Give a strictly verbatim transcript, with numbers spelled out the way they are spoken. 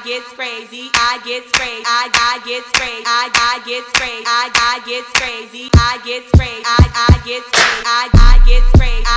get crazy, I get crazy, I I get crazy, I I get crazy, I I get crazy, I get crazy, I I get crazy, I I get crazy.